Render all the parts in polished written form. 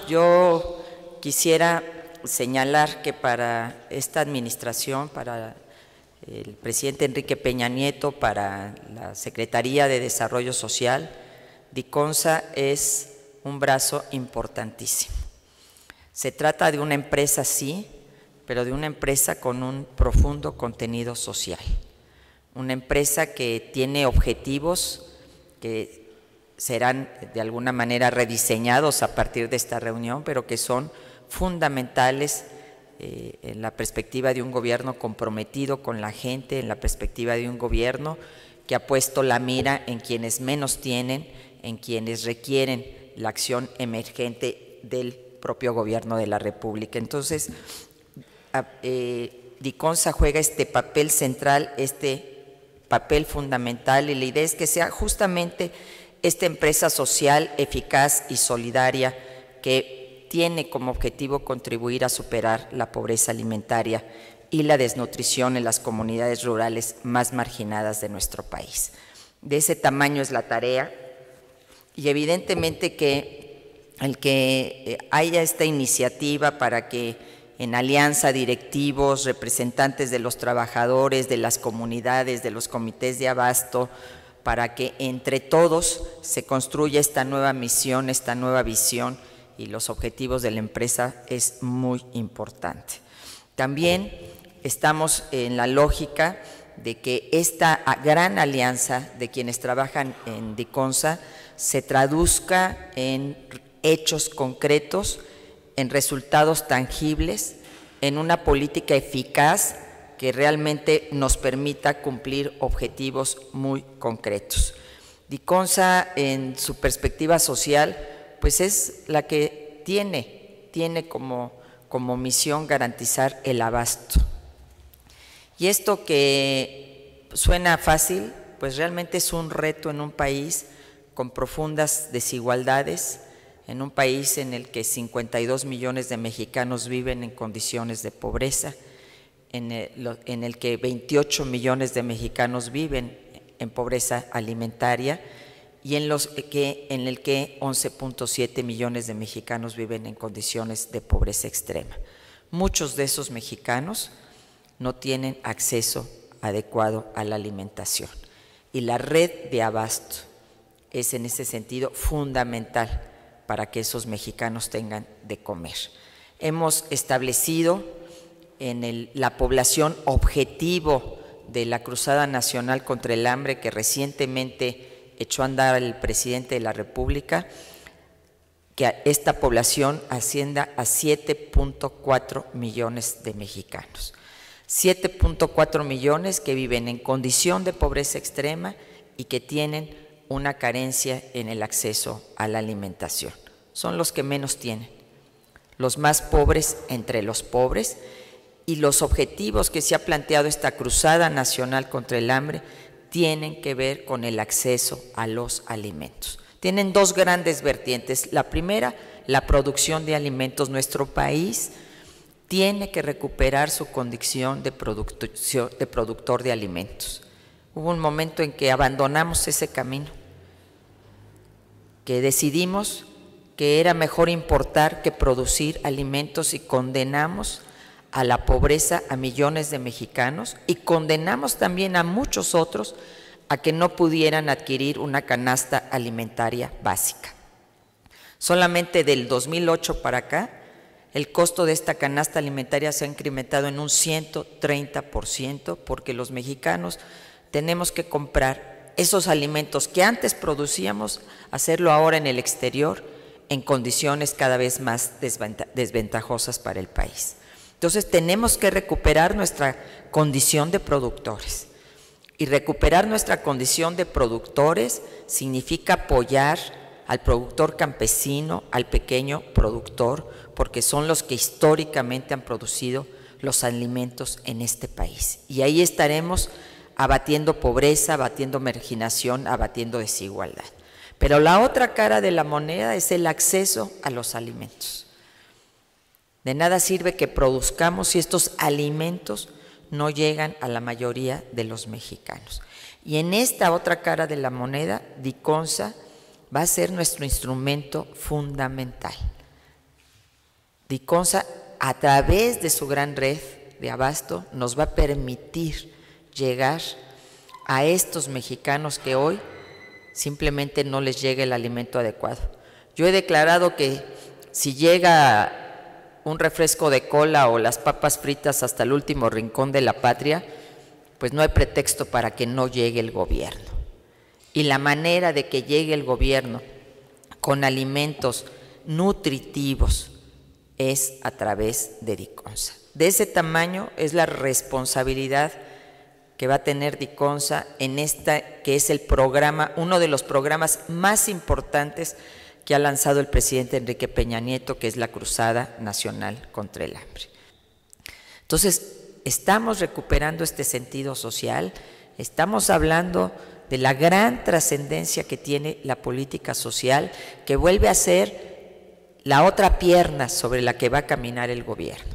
yo quisiera señalar que para esta administración, para el presidente Enrique Peña Nieto, para la Secretaría de Desarrollo Social, Diconsa es un brazo importantísimo. Se trata de una empresa, sí, pero de una empresa con un profundo contenido social. Una empresa que tiene objetivos que serán de alguna manera rediseñados a partir de esta reunión, pero que son fundamentales en la perspectiva de un gobierno comprometido con la gente, en la perspectiva de un gobierno que ha puesto la mira en quienes menos tienen, en quienes requieren la acción emergente del propio gobierno de la República. Entonces, Diconsa juega este papel central, este papel fundamental, y la idea es que sea justamente esta empresa social, eficaz y solidaria que tiene como objetivo contribuir a superar la pobreza alimentaria y la desnutrición en las comunidades rurales más marginadas de nuestro país. De ese tamaño es la tarea, y evidentemente que el que haya esta iniciativa para que en alianza directivos, representantes de los trabajadores, de las comunidades, de los comités de abasto, para que entre todos se construya esta nueva misión, esta nueva visión y los objetivos de la empresa es muy importante. También estamos en la lógica de que esta gran alianza de quienes trabajan en Diconsa se traduzca en hechos concretos, en resultados tangibles, en una política eficaz que realmente nos permita cumplir objetivos muy concretos. Diconsa, en su perspectiva social, pues es la que tiene como misión garantizar el abasto. Y esto que suena fácil, pues realmente es un reto en un país con profundas desigualdades, en un país en el que 52 millones de mexicanos viven en condiciones de pobreza, en el que 28 millones de mexicanos viven en pobreza alimentaria y en el que 11.7 millones de mexicanos viven en condiciones de pobreza extrema. Muchos de esos mexicanos no tienen acceso adecuado a la alimentación, y la red de abasto es en ese sentido fundamental para que esos mexicanos tengan de comer. Hemos establecido en la población objetivo de la Cruzada Nacional contra el Hambre que recientemente echó a andar el presidente de la República, que esta población ascienda a 7.4 millones de mexicanos. 7.4 millones que viven en condición de pobreza extrema y que tienen una carencia en el acceso a la alimentación. Son los que menos tienen, los más pobres entre los pobres, y los objetivos que se ha planteado esta Cruzada Nacional contra el Hambre tienen que ver con el acceso a los alimentos. Tienen dos grandes vertientes. La primera, la producción de alimentos. Nuestro país tiene que recuperar su condición de productor de alimentos. Hubo un momento en que abandonamos ese camino, que decidimos que era mejor importar que producir alimentos, y condenamos a la pobreza a millones de mexicanos, y condenamos también a muchos otros a que no pudieran adquirir una canasta alimentaria básica. Solamente del 2008 para acá, el costo de esta canasta alimentaria se ha incrementado en un 130%, porque los mexicanos tenemos que comprar esos alimentos que antes producíamos, hacerlo ahora en el exterior en condiciones cada vez más desventajosas para el país. Entonces tenemos que recuperar nuestra condición de productores, y recuperar nuestra condición de productores significa apoyar al productor campesino, al pequeño productor, porque son los que históricamente han producido los alimentos en este país, y ahí estaremos abatiendo pobreza, abatiendo marginación, abatiendo desigualdad. Pero la otra cara de la moneda es el acceso a los alimentos. De nada sirve que produzcamos si estos alimentos no llegan a la mayoría de los mexicanos. Y en esta otra cara de la moneda, Diconsa va a ser nuestro instrumento fundamental. Diconsa, a través de su gran red de abasto, nos va a permitir llegar a estos mexicanos que hoy simplemente no les llega el alimento adecuado. Yo he declarado que si llega un refresco de cola o las papas fritas hasta el último rincón de la patria, pues no hay pretexto para que no llegue el gobierno. Y la manera de que llegue el gobierno con alimentos nutritivos es a través de Diconsa. De ese tamaño es la responsabilidad que va a tener Diconsa en esta, que es el programa, uno de los programas más importantes que ha lanzado el presidente Enrique Peña Nieto, que es la Cruzada Nacional contra el Hambre. Entonces, estamos recuperando este sentido social, estamos hablando de la gran trascendencia que tiene la política social, que vuelve a ser la otra pierna sobre la que va a caminar el gobierno.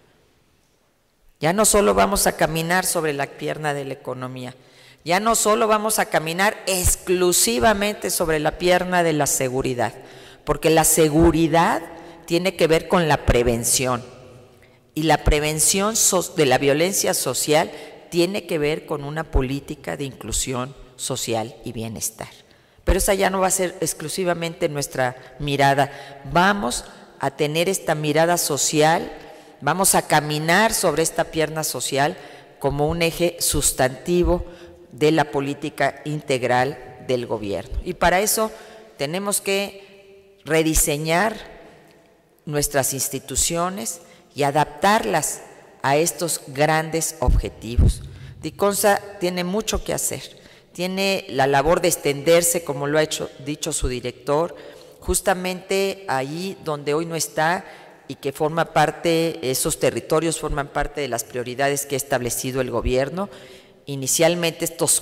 Ya no solo vamos a caminar sobre la pierna de la economía, ya no solo vamos a caminar exclusivamente sobre la pierna de la seguridad, porque la seguridad tiene que ver con la prevención, y la prevención de la violencia social tiene que ver con una política de inclusión social y bienestar. Pero esa ya no va a ser exclusivamente nuestra mirada, vamos a tener esta mirada social, vamos a caminar sobre esta pierna social como un eje sustantivo de la política integral del gobierno. Y para eso tenemos que rediseñar nuestras instituciones y adaptarlas a estos grandes objetivos. Diconsa tiene mucho que hacer, tiene la labor de extenderse, como lo ha dicho su director, justamente ahí donde hoy no está, y que forma parte, esos territorios forman parte de las prioridades que ha establecido el gobierno. Inicialmente estos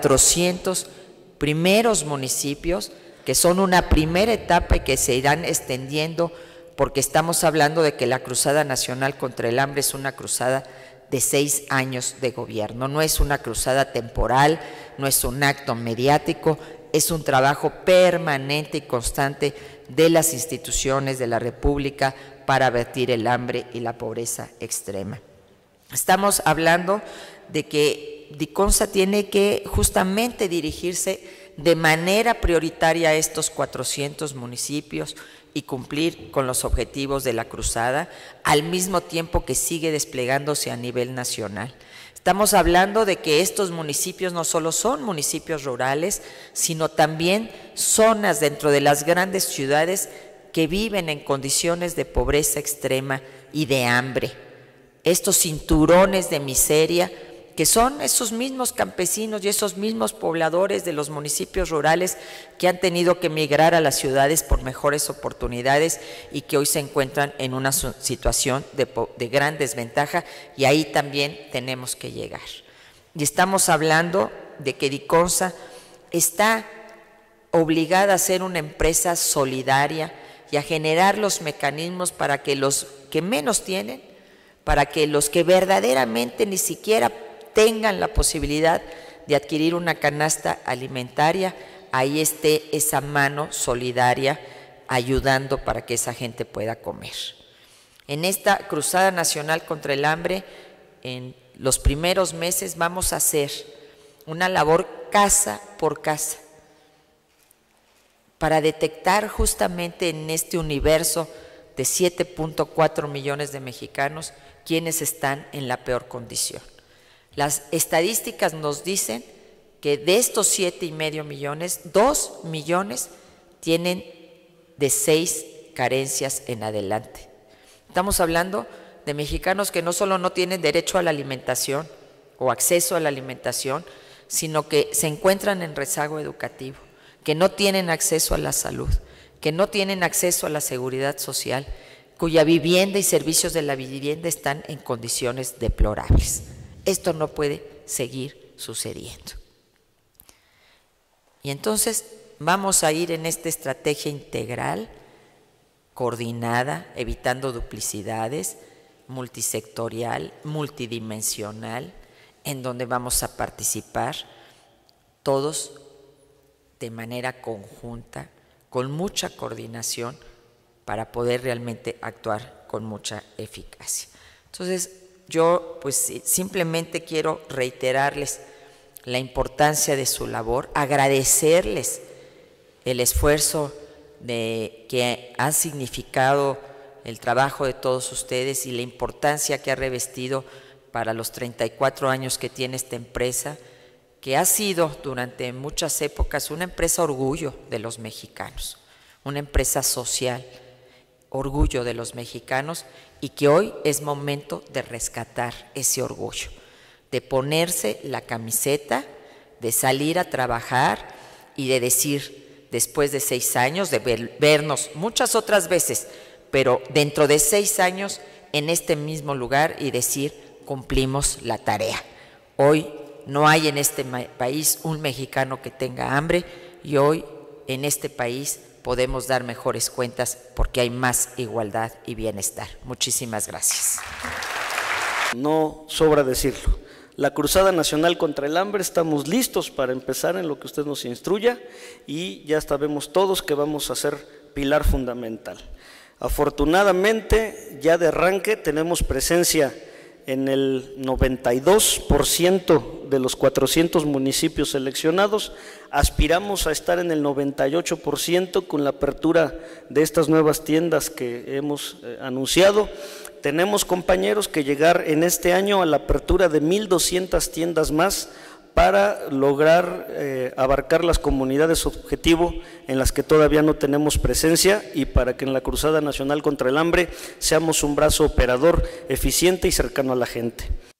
400 primeros municipios, que son una primera etapa y que se irán extendiendo, porque estamos hablando de que la Cruzada Nacional contra el Hambre es una cruzada de 6 años de gobierno, no es una cruzada temporal, no es un acto mediático, es un trabajo permanente y constante de las instituciones de la República para abatir el hambre y la pobreza extrema. Estamos hablando de que Diconsa tiene que justamente dirigirse de manera prioritaria a estos 400 municipios y cumplir con los objetivos de la cruzada, al mismo tiempo que sigue desplegándose a nivel nacional. Estamos hablando de que estos municipios no solo son municipios rurales, sino también zonas dentro de las grandes ciudades que viven en condiciones de pobreza extrema y de hambre. Estos cinturones de miseria, que son esos mismos campesinos y esos mismos pobladores de los municipios rurales que han tenido que emigrar a las ciudades por mejores oportunidades y que hoy se encuentran en una situación de gran desventaja, y ahí también tenemos que llegar. Y estamos hablando de que Diconsa está obligada a ser una empresa solidaria y a generar los mecanismos para que los que menos tienen, para que los que verdaderamente ni siquiera tengan la posibilidad de adquirir una canasta alimentaria, ahí esté esa mano solidaria ayudando para que esa gente pueda comer. En esta Cruzada Nacional contra el Hambre, en los primeros meses vamos a hacer una labor casa por casa para detectar justamente en este universo de 7.4 millones de mexicanos quienes están en la peor condición. Las estadísticas nos dicen que de estos 7,5 millones, 2 millones tienen de 6 carencias en adelante. Estamos hablando de mexicanos que no solo no tienen derecho a la alimentación o acceso a la alimentación, sino que se encuentran en rezago educativo, que no tienen acceso a la salud, que no tienen acceso a la seguridad social, cuya vivienda y servicios de la vivienda están en condiciones deplorables. Esto no puede seguir sucediendo. Y entonces vamos a ir en esta estrategia integral, coordinada, evitando duplicidades, multisectorial, multidimensional, en donde vamos a participar todos de manera conjunta, con mucha coordinación, para poder realmente actuar con mucha eficacia. Entonces, yo pues simplemente quiero reiterarles la importancia de su labor, agradecerles el esfuerzo que ha significado el trabajo de todos ustedes y la importancia que ha revestido para los 34 años que tiene esta empresa, que ha sido durante muchas épocas una empresa orgullo de los mexicanos, una empresa social, orgullo de los mexicanos, y que hoy es momento de rescatar ese orgullo, de ponerse la camiseta, de salir a trabajar y de decir, después de 6 años, de vernos muchas otras veces, pero dentro de 6 años en este mismo lugar y decir, cumplimos la tarea. Hoy no hay en este país un mexicano que tenga hambre y hoy en este país podemos dar mejores cuentas porque hay más igualdad y bienestar. Muchísimas gracias. No sobra decirlo. La Cruzada Nacional contra el Hambre, estamos listos para empezar en lo que usted nos instruya y ya sabemos todos que vamos a ser pilar fundamental. Afortunadamente, ya de arranque tenemos presencia en el 92% de los 400 municipios seleccionados, aspiramos a estar en el 98% con la apertura de estas nuevas tiendas que hemos anunciado. Tenemos, compañeros, que llegar en este año a la apertura de 1,200 tiendas más para lograr abarcar las comunidades objetivo en las que todavía no tenemos presencia y para que en la Cruzada Nacional contra el Hambre seamos un brazo operador eficiente y cercano a la gente.